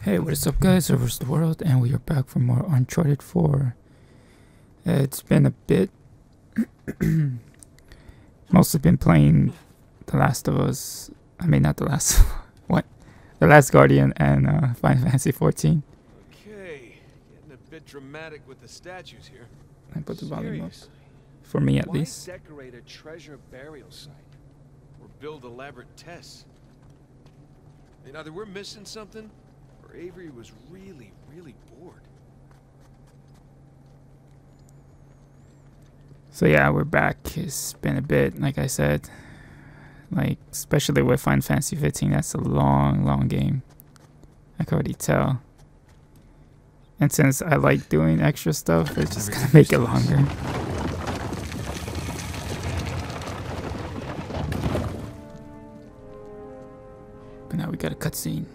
Hey, what is up guys, Over's the World, and we are back for more Uncharted 4. It's been a bit. Mostly been playing The Last of Us. I mean, not The Last. What? The Last Guardian and Final Fantasy 14. Okay, getting a bit dramatic with the statues here. I put the volume up. For me at least. Why decorate a treasure burial site? Or build elaborate tests? I mean, either we're missing something, or Avery was really bored. So yeah, we're back. It's been a bit, like I said. Like, especially with Final Fantasy 15, that's a long game. I can already tell. And since I like doing extra stuff, it's just gonna make it longer. But now we got a cutscene.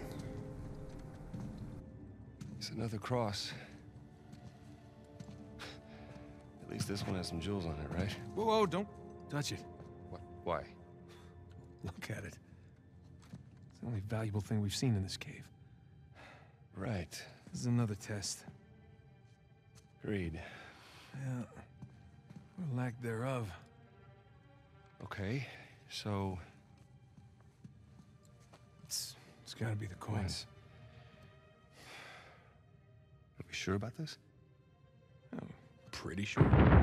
It's another cross. At least this one has some jewels on it, right? Whoa, don't touch it. What? Why? Look at it. It's the only valuable thing we've seen in this cave. Right. This is another test. Agreed. Yeah. Or lack thereof. Okay, so... It's gotta be the coins. Are we sure about this? Oh, pretty sure.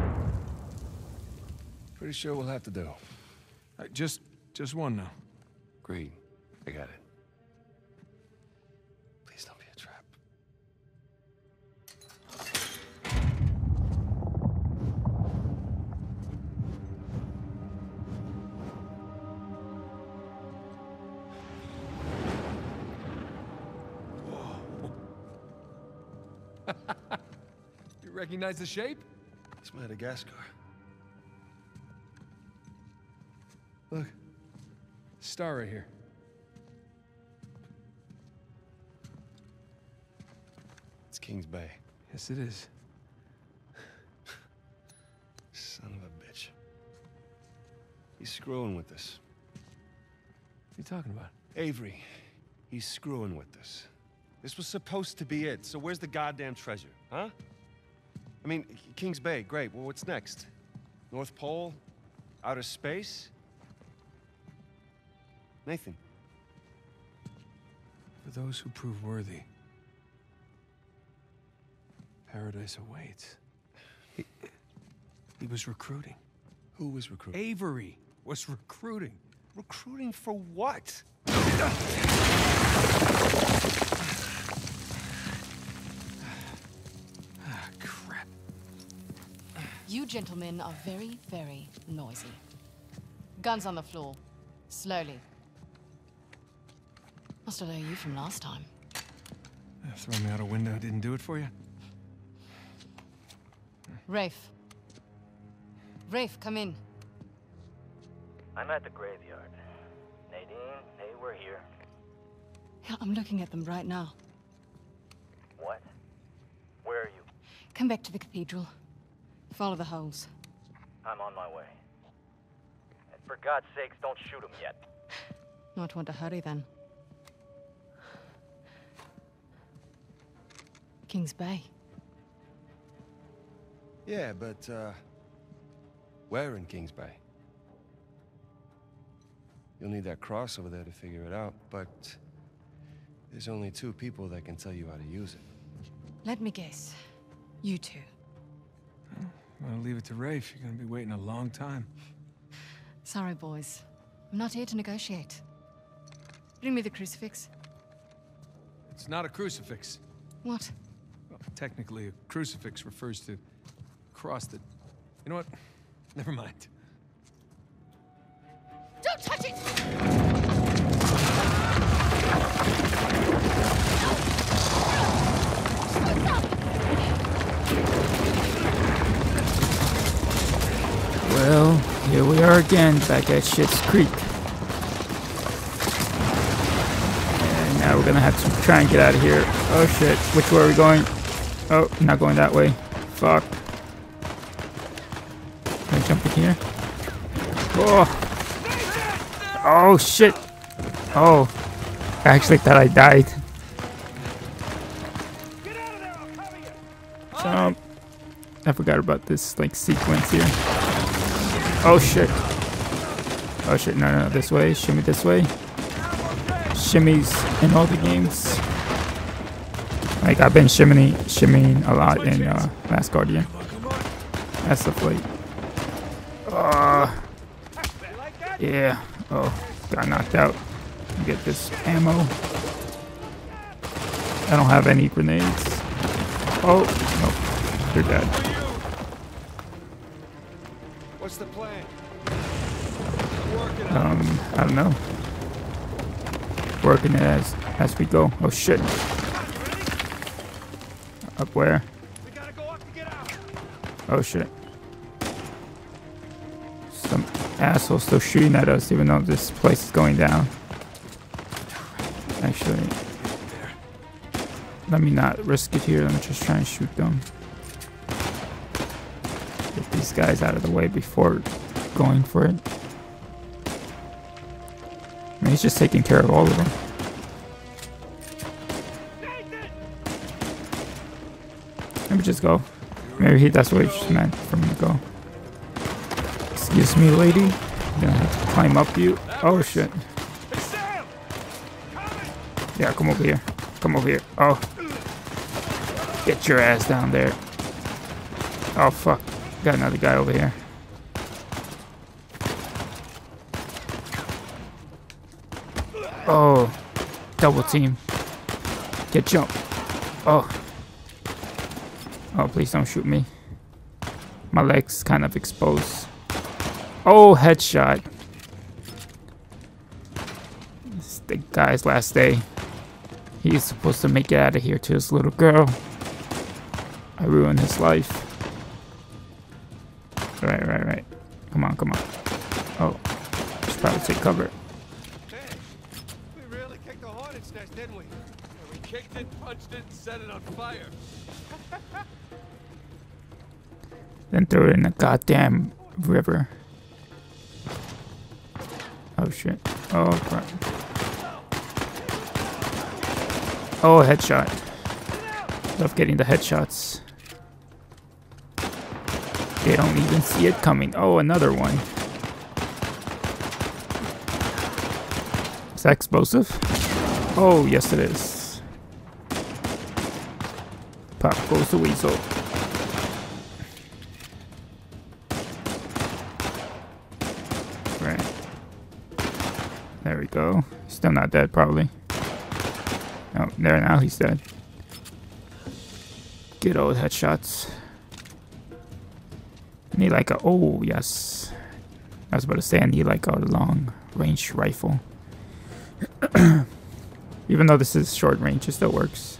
Pretty sure we'll have to do. Just one now. Agreed. I got it. Please don't be a trap. You recognize the shape? It's Madagascar. Look. Star right here. It's King's Bay. Yes, it is. Son of a bitch. He's screwing with us. What are you talking about? Avery. He's screwing with us. This was supposed to be it, so where's the goddamn treasure, huh? I mean, King's Bay, great. Well, what's next? North Pole? Outer space? Nathan. For those who prove worthy, paradise awaits. He was recruiting. Who was recruiting? Avery was recruiting. Recruiting for what? Crap. You gentlemen are very noisy. Guns on the floor. Slowly. Must have known you from last time. Throw me out a window didn't do it for you? Rafe. Rafe, come in. I'm at the graveyard. Nadine, hey, we're here. Yeah, I'm looking at them right now. What? Where are you? Come back to the cathedral. Follow the holes. I'm on my way. And for God's sakes, don't shoot him yet. Not want to hurry then. King's Bay. Yeah, but, where in King's Bay? You'll need that cross over there to figure it out, but there's only 2 people that can tell you how to use it. Let me guess. You two. I'll leave it to Rafe. You're gonna be waiting a long time. Sorry, boys. I'm not here to negotiate. Bring me the crucifix. It's not a crucifix. What? Well, technically, a crucifix refers to a cross that... You know what? Never mind. Don't touch it! Well, here we are again, back at Schitt's Creek. And now we're gonna have to try and get out of here. Oh shit, which way are we going? Oh, not going that way. Fuck. Can I jump in here? Oh! Oh shit! Oh, I actually thought I died. Jump. I forgot about this like sequence here. Oh shit. Oh shit, no, this way. Shimmy this way. Shimmies in all the games. Like I've been shimmying a lot in Last Guardian. That's the fight. Yeah. Oh, got knocked out. Get this ammo. I don't have any grenades. Oh, no. You're dead. What's the plan? I don't know. Working it as we go. Oh shit. Up where? We gotta go up to get out. Oh shit. Some asshole still shooting at us even though this place is going down. Actually, let me not risk it here. Let me just try and shoot them. Get these guys out of the way before going for it. I mean, he's just taking care of all of them. Let me just go. Maybe that's what he just meant for me to go. Excuse me, lady. I'm gonna have to climb up you. Oh shit. Yeah, come over here. Come over here. Oh. Get your ass down there. Oh fuck. Got another guy over here. Oh. Double team. Get jump. Oh. Oh, please don't shoot me. My leg's kind of exposed. Oh, headshot. It's the guy's last day. He's supposed to make it out of here to his little girl. I ruined his life. Right. Come on. Oh, should probably take cover. Hey, we really kicked the hornet's nest, didn't we? Yeah, we kicked it, punched it, and set it on fire. Then throw it in the goddamn river. Oh shit. Oh crap. Oh, headshot. Love getting the headshots. They don't even see it coming. Oh, another one. Is that explosive? Oh, yes it is. Pop goes the weasel. Right. There we go. Still not dead, probably. Oh, there now, he's dead. Good old headshots. I need like a... Oh, yes. I was about to say I need like a long range rifle. Even though this is short range, it still works.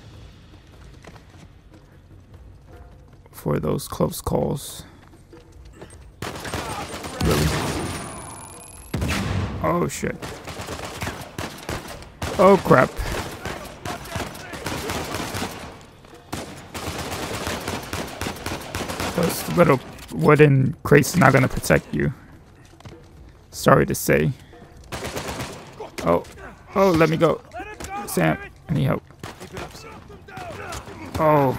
For those close calls. Really? Oh, shit. Oh, crap. Those little wooden crates are not gonna protect you. Sorry to say. Oh, let me go. Sam, I need help. Oh.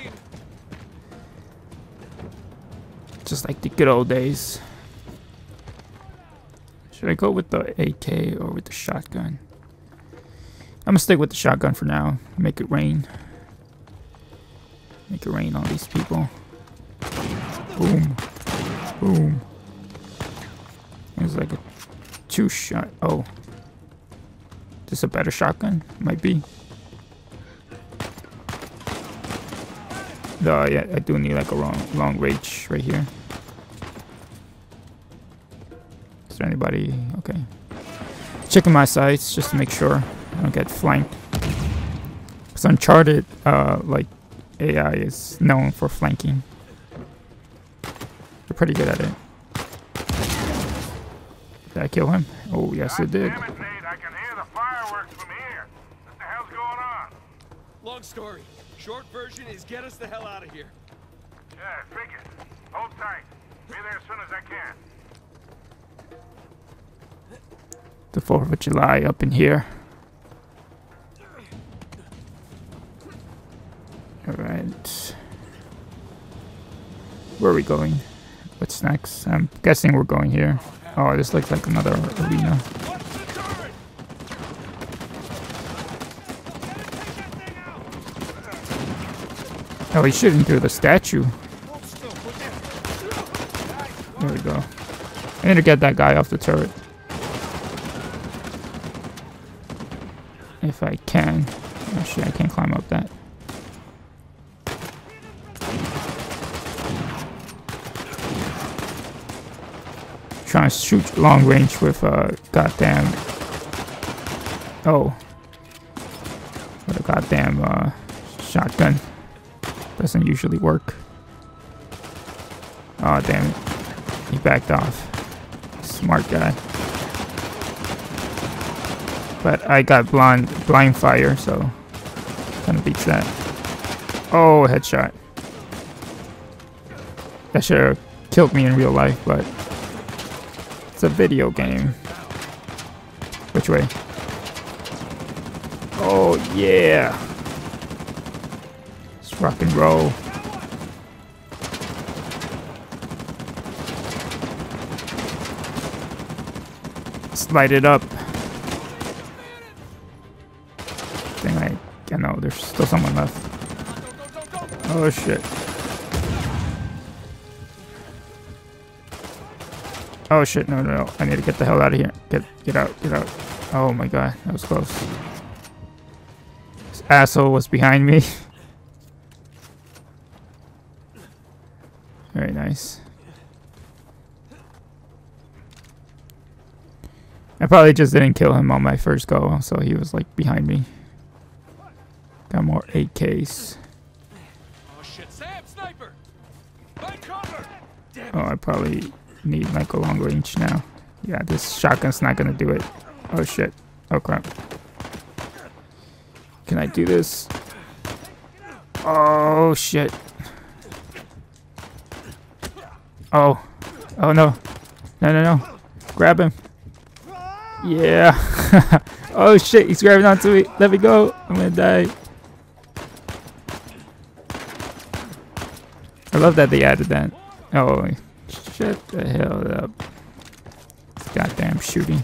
Just like the good old days. Should I go with the AK or with the shotgun? I'm gonna stick with the shotgun for now. Make it rain. Make it rain on these people. Boom. Boom. There's like a 2-shot. Oh. This a better shotgun? Might be. No, yeah, I do need like a long range right here. Is there anybody? Okay. Checking my sights just to make sure I don't get flanked. Because Uncharted, like, AI is known for flanking. They're pretty good at it. Did I kill him? Oh, yes, it did. Damn it, Nate, I can hear the fireworks from here. What the hell's going on? Long story. Short version is get us the hell out of here. Yeah, figured. Hold tight. Be there as soon as I can. The 4th of July up in here. Alright. we going? What's next? I'm guessing we're going here. Oh, this looks like another arena. Oh, he's shooting through the statue. There we go. I need to get that guy off the turret. If I can. Actually, I can't climb up that. Trying to shoot long range with a goddamn... Oh. With a goddamn shotgun. Doesn't usually work. Oh, damn it. He backed off. Smart guy. But I got blind fire, so kind of beats that. Oh, headshot. That should have killed me in real life, but it's a video game. Which way? Oh, yeah. Let's rock and roll. Light it up. I know there's still someone left. Oh shit. Oh shit, no. I need to get the hell out of here. Get out. Oh my god, that was close. This asshole was behind me. Very nice. I probably just didn't kill him on my first go, so he was like behind me. Got more AKs. Oh shit, Sam, sniper! Find cover! Oh, I probably need like a long range now. Yeah, this shotgun's not gonna do it. Oh shit. Oh crap. Can I do this? Oh shit. Oh. Oh no. No. Grab him. Yeah. Oh shit, he's grabbing onto me. Let me go. I'm gonna die. I love that they added that. Oh, shut the hell up. It's goddamn shooting.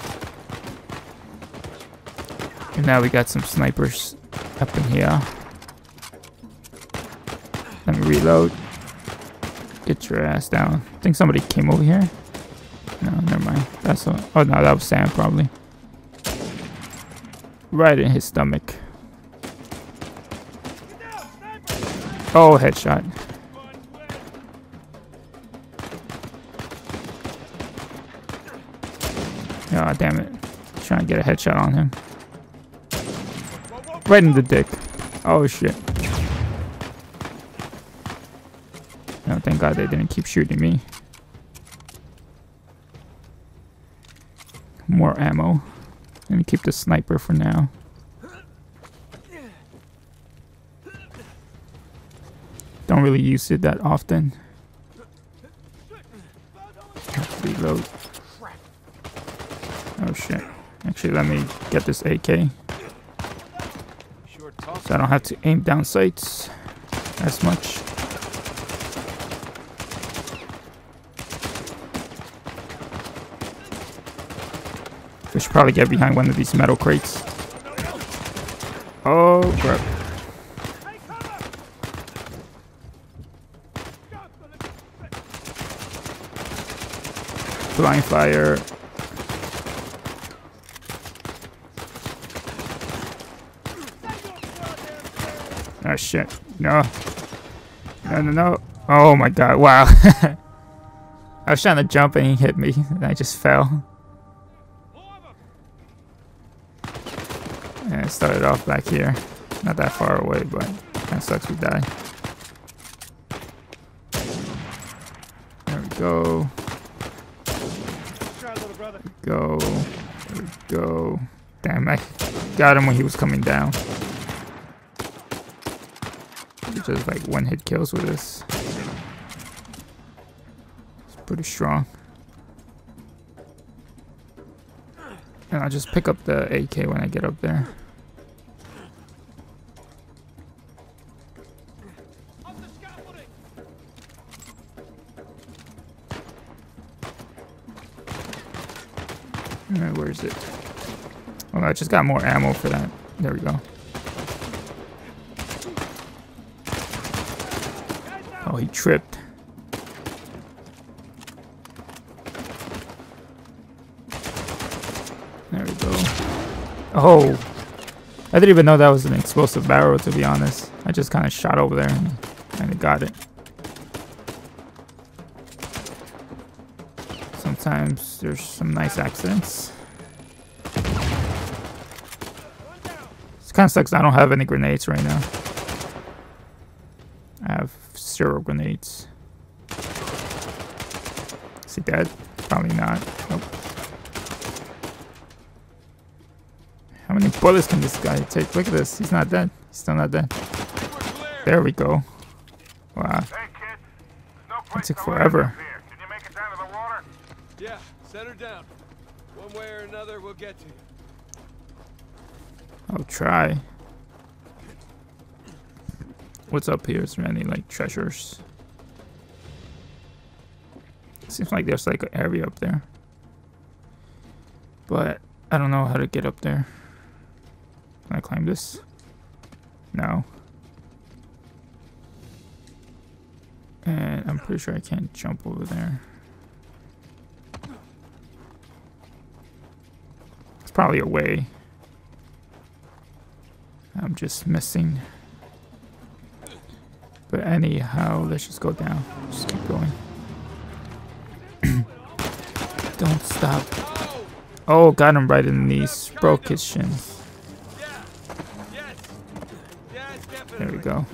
And now we got some snipers up in here. Let me reload. Get your ass down. I think somebody came over here. No, never mind. That's all. Oh no, that was Sam probably. Right in his stomach. Oh, headshot. Oh, damn it. Trying to get a headshot on him. Right in the dick. Oh shit. Oh, thank God they didn't keep shooting me. More ammo. Let me keep the sniper for now. Don't really use it that often. Reload. Oh shit. Actually, let me get this AK. So I don't have to aim down sights as much. We should probably get behind one of these metal crates. Oh crap. Blind fire. Oh shit. No. No. Oh my god. Wow. I was trying to jump and he hit me and I just fell. And it started off back here. Not that far away, but kind of sucks we die. There we go. There we go. Damn, I got him when he was coming down. Just like one hit kills with this. It's pretty strong. And I'll just pick up the AK when I get up there. Alright, where is it? Oh, I just got more ammo for that. There we go. Oh, he tripped. There we go. Oh! I didn't even know that was an explosive barrel, to be honest. I just kind of shot over there and got it. Sometimes there's some nice accidents. It kind of sucks I don't have any grenades right now. I have 0 grenades. Is he dead? Probably not. Nope. How many bullets can this guy take? Look at this. He's not dead. He's still not dead. There we go. Wow. Hey, kid. No It place took to forever. land up here. Can you make it down to the water? Yeah, set her down. One way or another, we'll get to you. I'll try. What's up here? Is there any like treasures? Seems like there's like an area up there. But I don't know how to get up there. Can I climb this? No. And I'm pretty sure I can't jump over there. It's probably a way. I'm just missing. But anyhow, let's just go down. Just keep going. Don't stop. Oh, got him right in the knees. Broke his shin. There we go.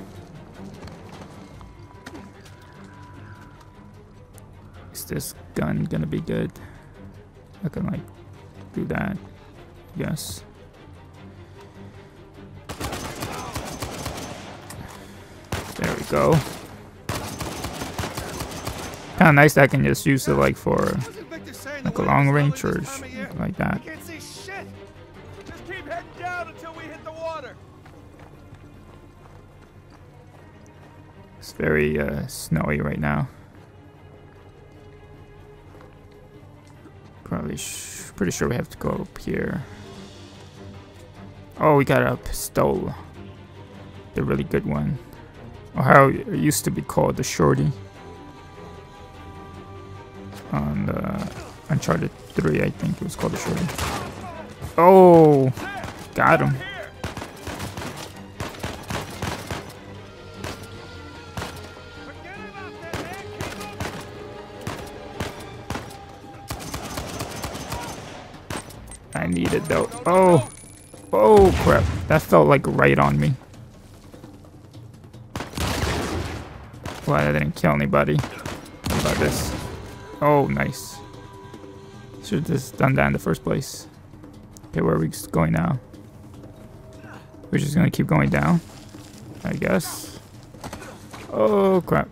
Is this gun gonna be good? I can like do that. Yes. There we go. Kind of nice that I can just use it like for like a long range or like that. Can't see shit. Just keep heading down until we hit the water. It's very snowy right now. Probably pretty sure we have to go up here. Oh, we got a pistol. The really good one. Or how it used to be called, the shorty. On the Uncharted 3, I think it was called the shorty. Oh, got him. I need it though. Oh, oh crap! That felt like right on me. Glad I didn't kill anybody. What about this? Oh, nice. Should have just done that in the first place. Okay, where are we going now? We're just gonna keep going down, I guess. Oh crap!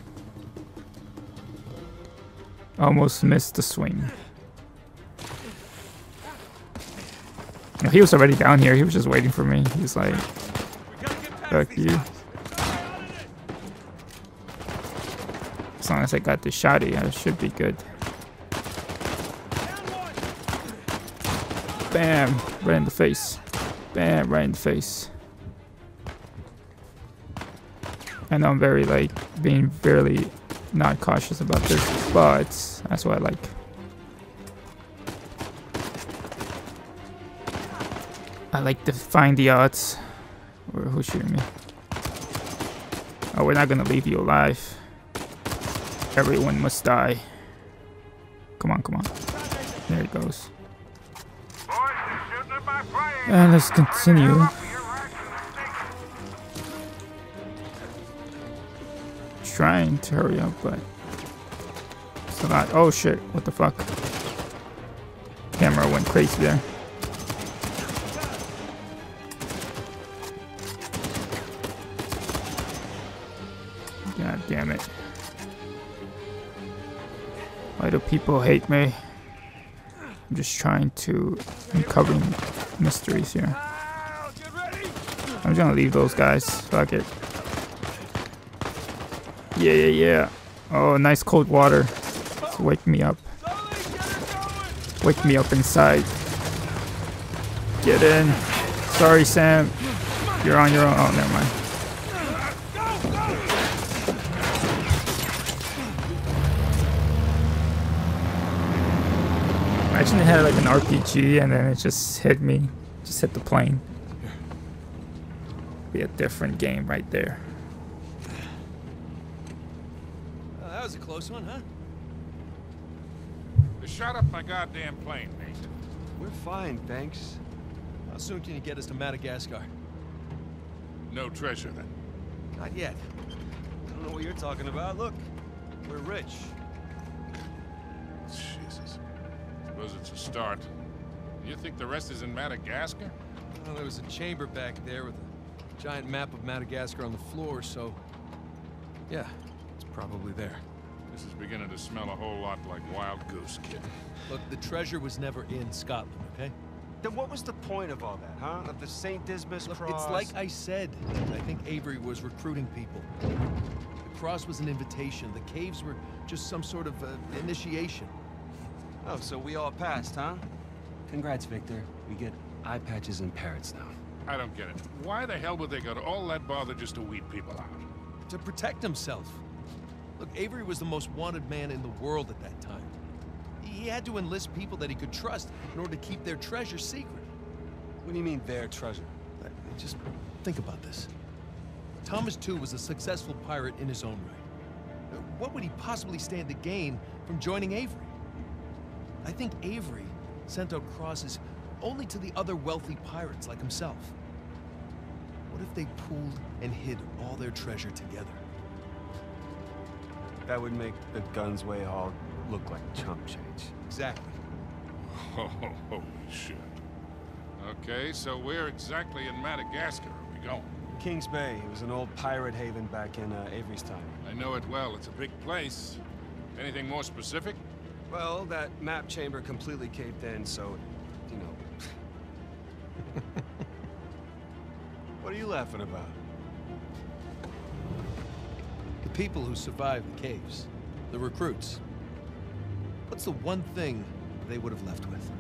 Almost missed the swing. No, he was already down here. He was just waiting for me. He's like, fuck you. As long as I got the shotty, I should be good. Bam! Right in the face. Bam! Right in the face. I know I'm very like being very not cautious about this, but that's what I like. I like to find the odds. Or who's shooting me? Oh, we're not gonna leave you alive. Everyone must die. Come on, come on. There it goes. And let's continue. Trying to hurry up, but it's a lot. Oh shit! What the fuck? Camera went crazy there. God damn it. Why do people hate me? I'm just trying to uncover mysteries here. I'm just gonna leave those guys. Fuck it. Yeah, yeah, yeah. Oh, nice cold water. It's waking me up. Wake me up inside. Get in. Sorry, Sam. You're on your own. Oh, never mind. Imagine it had like an RPG and then it just hit me. Just hit the plane. Be a different game right there. That was a close one, huh? They shot up my goddamn plane, Nate. We're fine, thanks. How soon can you get us to Madagascar? No treasure, then. Not yet. I don't know what you're talking about. Look, we're rich. Jesus. Suppose it's a start. You think the rest is in Madagascar? Well, there was a chamber back there with a giant map of Madagascar on the floor, so... yeah, it's probably there. This is beginning to smell a whole lot like Wild Goose, kid. Look, the treasure was never in Scotland, okay? Then what was the point of all that, huh? Of the St. Dismas Look, cross? it's like I said. I think Avery was recruiting people. The cross was an invitation. The caves were just some sort of initiation. Oh, so we all passed, huh? Congrats, Victor. We get eye patches and parrots now. I don't get it. Why the hell would they go to all that bother just to weed people out? To protect himself. Look, Avery was the most wanted man in the world at that time. He had to enlist people that he could trust in order to keep their treasure secret. What do you mean, their treasure? Just think about this. Thomas, too, was a successful pirate in his own right. What would he possibly stand to gain from joining Avery? I think Avery sent out crosses only to the other wealthy pirates like himself. What if they pooled and hid all their treasure together? That would make the Gunsway haul look like chump change. Exactly. Oh, holy shit. Okay, so where exactly in Madagascar are we going? Kings Bay. It was an old pirate haven back in Avery's time. I know it well. It's a big place. Anything more specific? Well, that map chamber completely caved in, so, you know. What are you laughing about? The people who survived the caves, the recruits. What's the one thing they would have left with?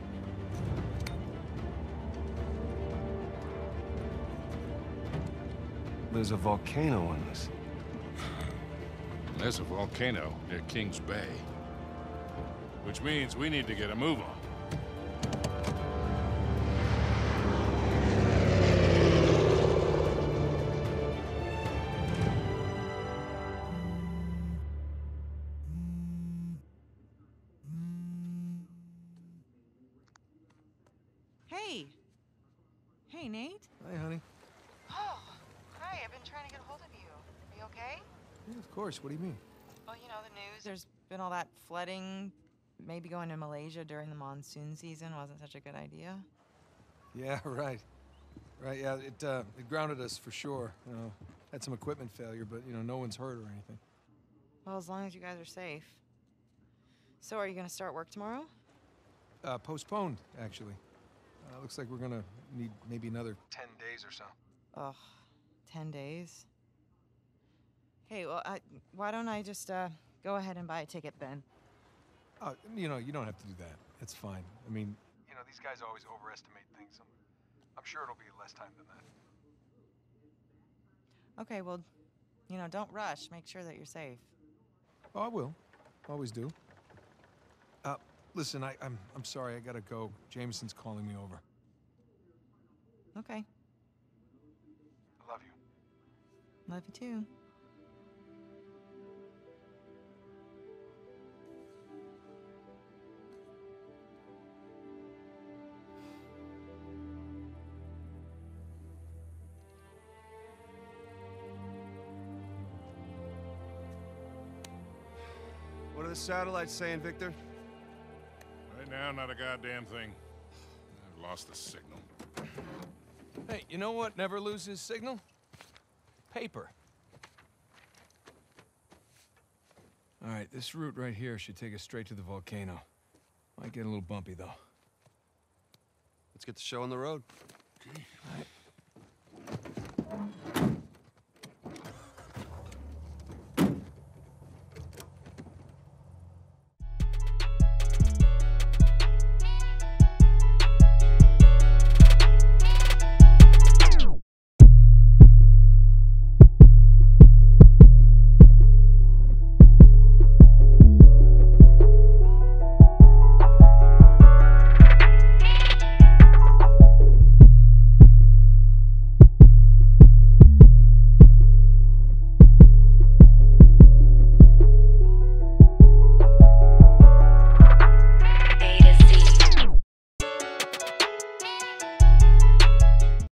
There's a volcano on this. There's a volcano near Kings Bay. Which means we need to get a move on. Hey. Hey, Nate. Hi, honey. Oh, hi. I've been trying to get a hold of you. Are you okay? Yeah, of course. What do you mean? Well, you know, the news. There's been all that flooding. Maybe going to Malaysia during the monsoon season wasn't such a good idea. Yeah, right. Right, yeah, it grounded us for sure. You know, had some equipment failure, but, you know, no one's hurt or anything. Well, as long as you guys are safe. So are you going to start work tomorrow? Postponed, actually. Looks like we're gonna need maybe another 10 days or so. Ugh, 10 days? Hey, well, why don't I just go ahead and buy a ticket then? You know, you don't have to do that. It's fine. I mean, you know, these guys always overestimate things. I'm sure it'll be less time than that. Okay, well, you know, don't rush. Make sure that you're safe. Oh, I will. Always do. Listen, I'm sorry. I gotta go. Jameson's calling me over. Okay. I love you. Love you too. What are the satellites saying, Victor? Right now, not a goddamn thing. I've lost the signal. Hey, you know what never loses signal? Paper. All right, this route right here should take us straight to the volcano. Might get a little bumpy, though. Let's get the show on the road. All right.